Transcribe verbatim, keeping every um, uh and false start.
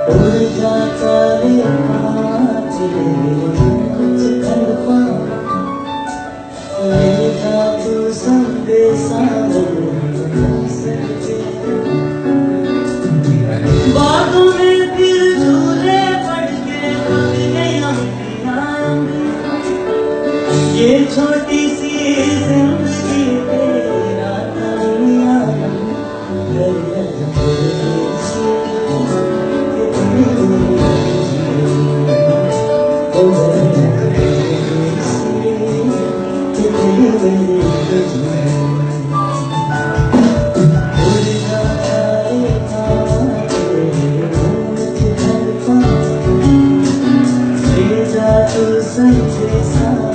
उड़ जाता रे कांच कुछ खलफा लेता तू संदेशा बातों में फिर झूले पड़ के पक गई अंबियां ये छोटी सी जिंदगी तेरा दुनिया संदेशा